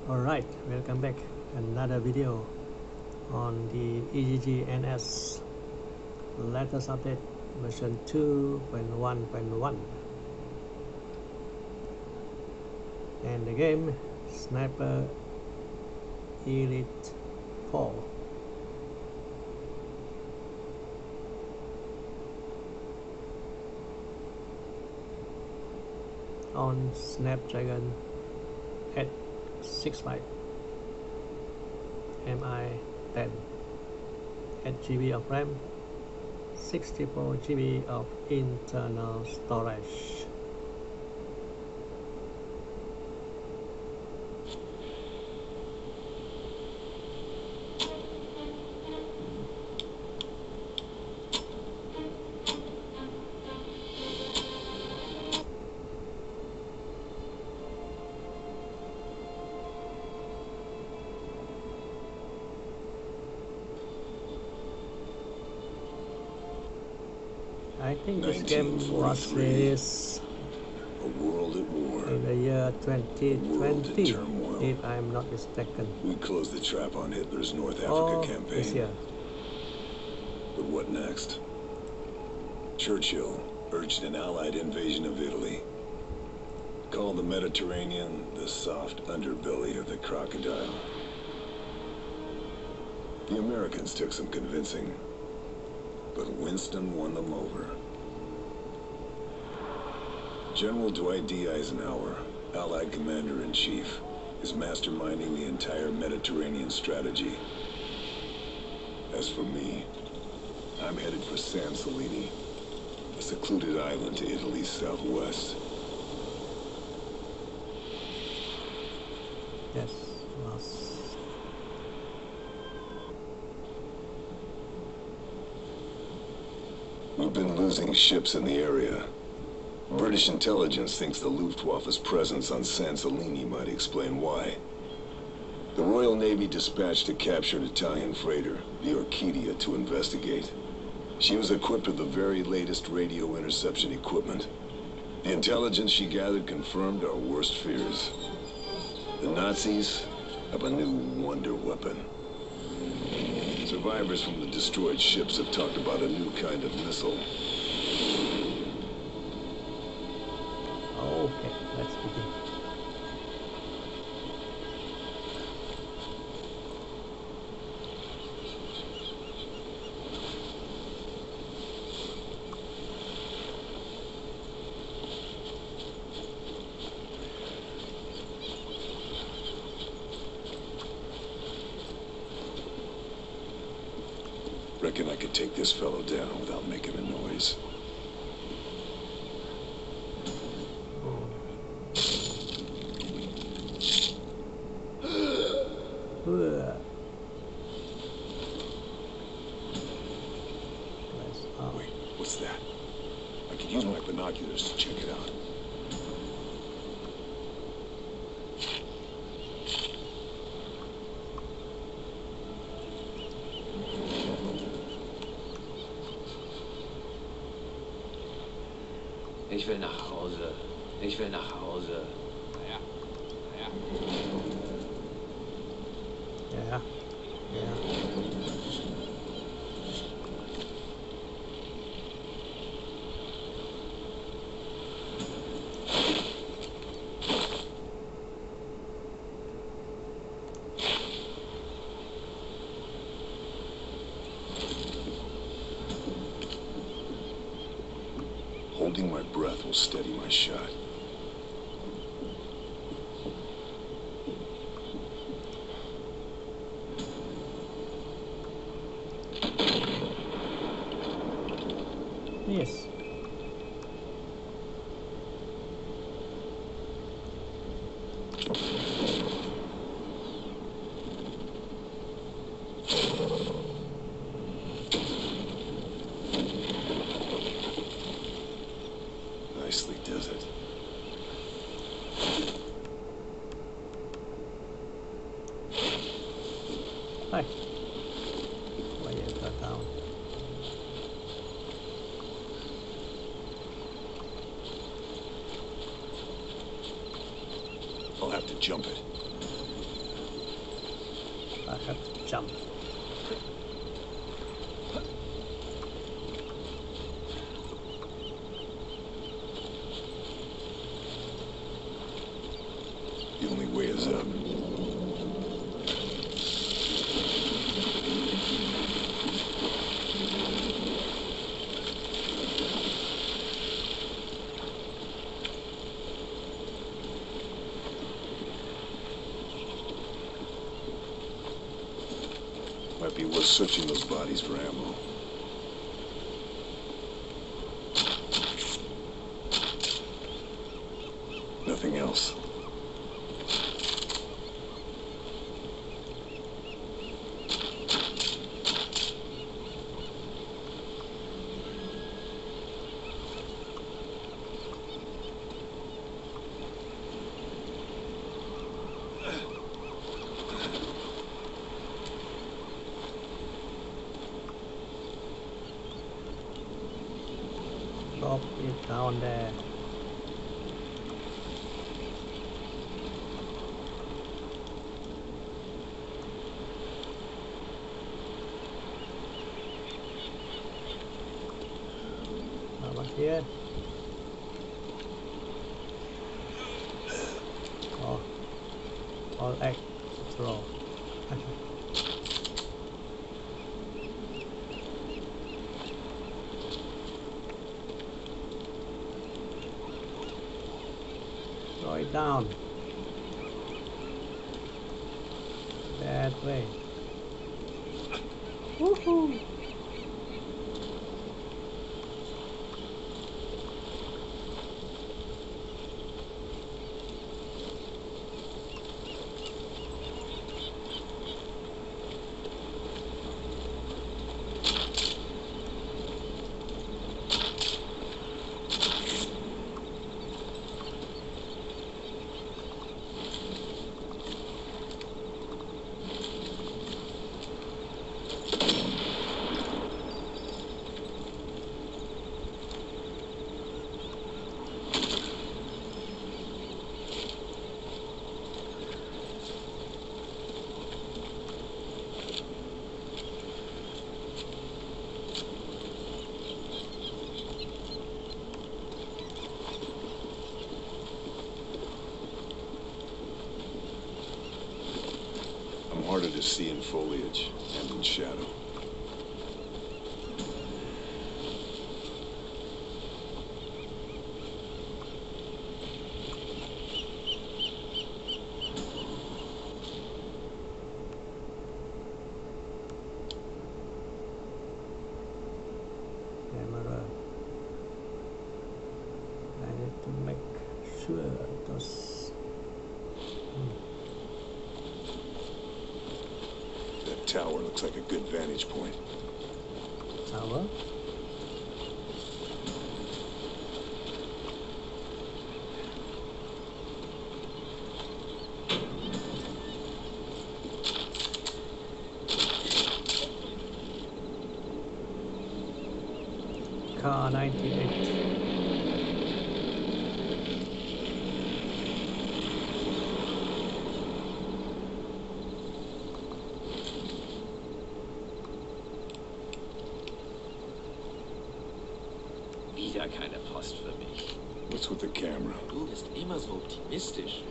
Alright, welcome back. Another video on the EGG NS latest update version 2.1.1, and the game Sniper Elite 4. On Snapdragon 865 MI10, 8GB of RAM, 64GB of internal storage. I think this game was released a world at war. in the year 2020, if I'm not mistaken. We closed the trap on Hitler's North Africa Oh, campaign. this year. But what next? Churchill urged an Allied invasion of Italy. Called the Mediterranean the soft underbelly of the crocodile. The Americans took some convincing, but Winston won them over. General Dwight D. Eisenhower, Allied Commander-in-Chief, is masterminding the entire Mediterranean strategy. As for me, I'm headed for San Celini, a secluded island to Italy's southwest. Yes, was. We've been losing ships in the area. British intelligence thinks the Luftwaffe's presence on San Celini might explain why. The Royal Navy dispatched a captured Italian freighter, the Orchidia, to investigate. She was equipped with the very latest radio interception equipment. The intelligence she gathered confirmed our worst fears. The Nazis have a new wonder weapon. Survivors from the destroyed ships have talked about a new kind of missile. Okay, let's begin. Reckon I could take this fellow down without making a noise. Wait, what's that? I could use my binoculars to check it out. Ich will nach Hause. Ich will nach Hause. Yeah, yeah. Holding my breath will steady my shot. Yes. Nicely does it. Hi. Why you got down? I'll have to jump it. I have to jump. The only way is up. Might be worth searching those bodies for ammo. Nothing else. Drop it down there. Over here. Oh, all X throw. Throw it down. That way. Woohoo! Harder to see in foliage and in shadow. Camera. I need to make sure those. That tower looks like a good vantage point. Tower. Car 98. Wieder keine Post für mich. What's with the camera? Du bist immer so optimistisch.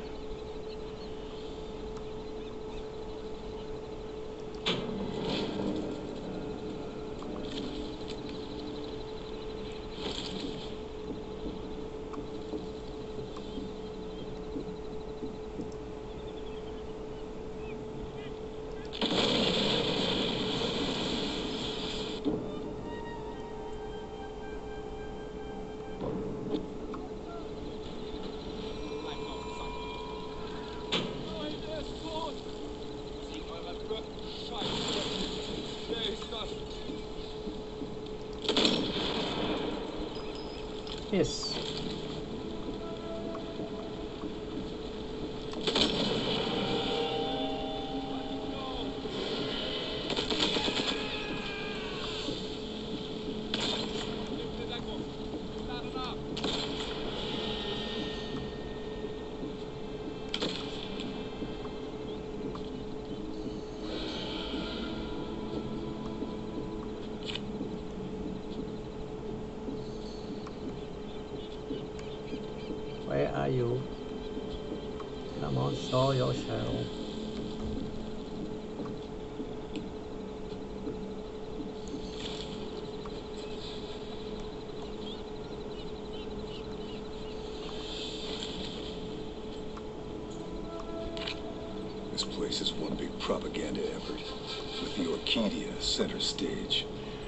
Yes. you. Come on, show yourself. This place is one big propaganda effort, with the Orchidia center stage.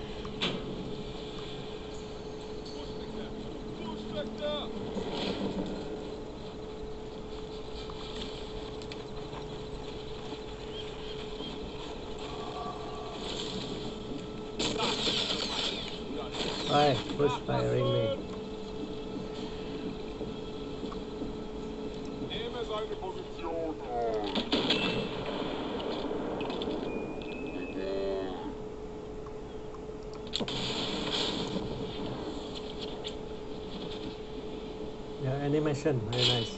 Why? Who's firing me? Nehme seine Position ein. Yeah, animation, very nice.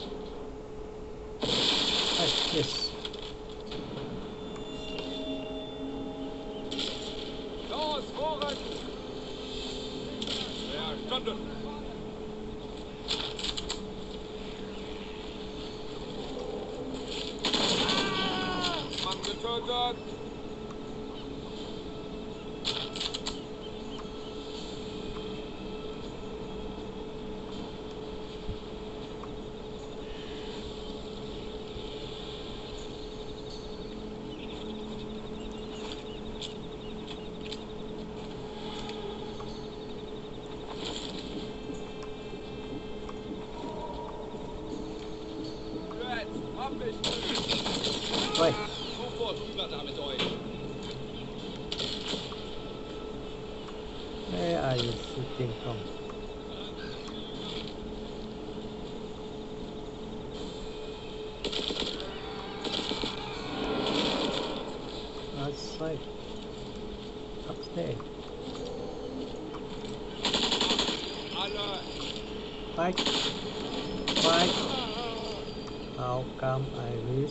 Yes. Los, voran! Verstanden! Mann getötet! Wait. Sofort rüber da mit euch! Where are you shooting from? Outside. Upstairs. Alle! Fight. Fight. How come I miss?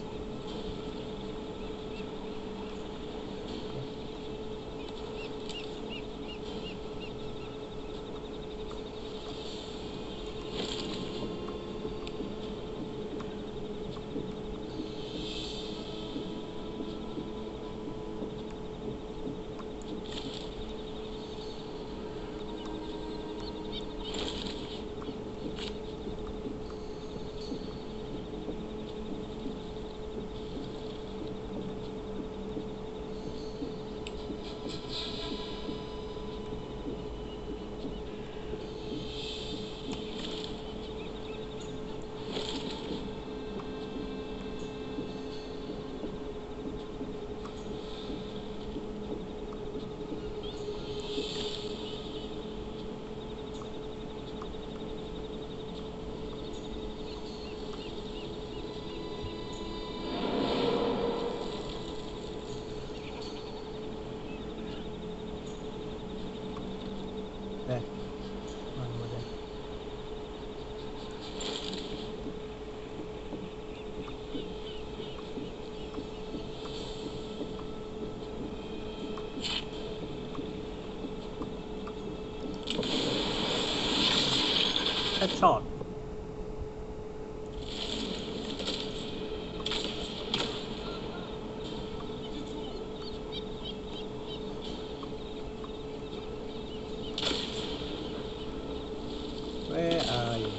There. One more there. Headshot. Where are you?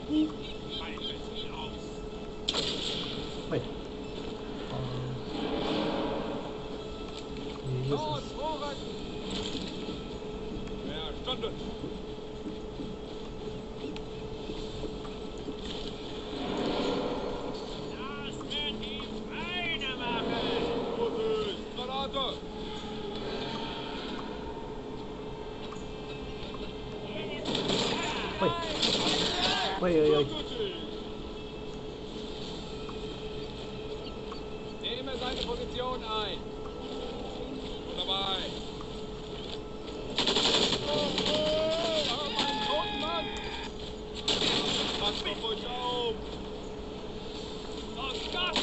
Wait. He Los, uses. vorrücken! Verstanden! Vorsicht! Granate! Wait. Wait. Nehme seine Position ein. Dabei. Oh, mein toten Mann! Passt auf euch auf! Oh Gott!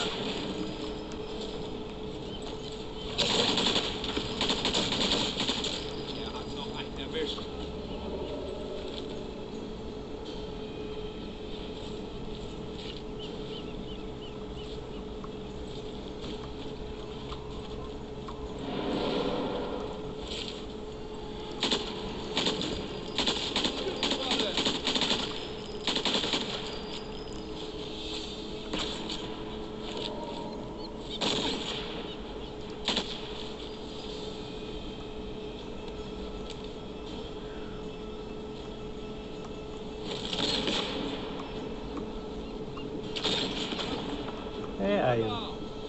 Er hat noch einen erwischt. Where are you?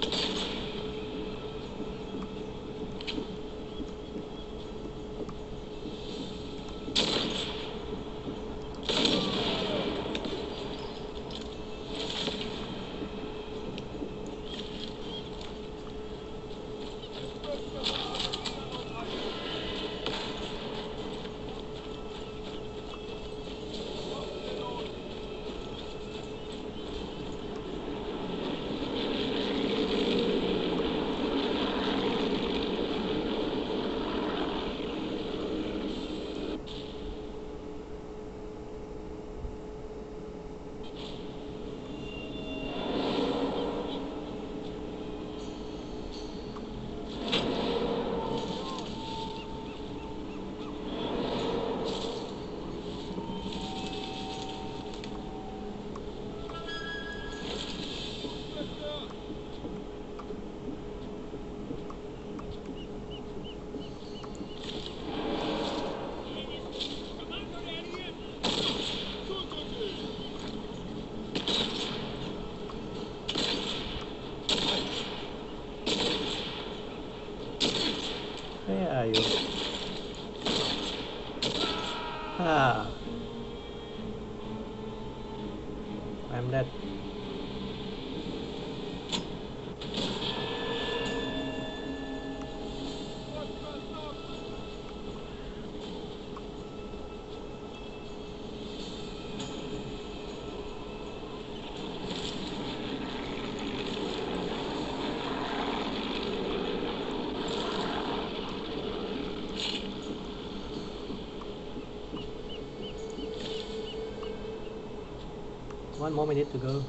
Where are you? Ah. I'm dead. One more minute to go.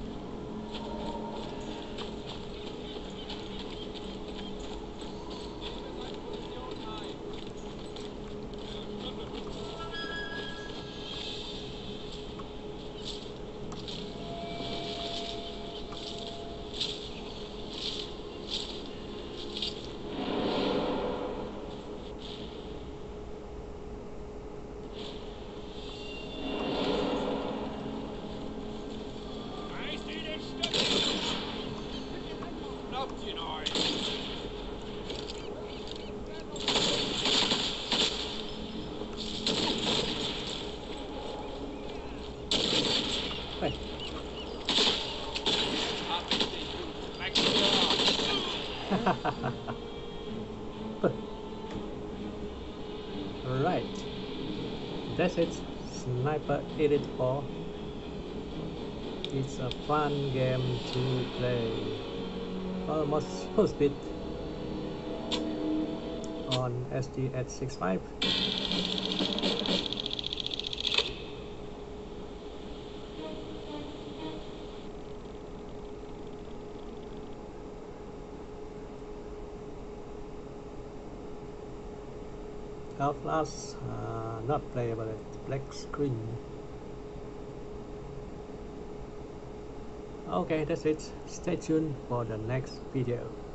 Schnappt ihn euch! Hey. Hab ich dich, du Dreckskerl! Right. That's it. Sniper Elite 4. It's a fun game to play. Almost full speed on SG-H65. Outlast not playable at black screen. Okay, that's it. Stay tuned for the next video.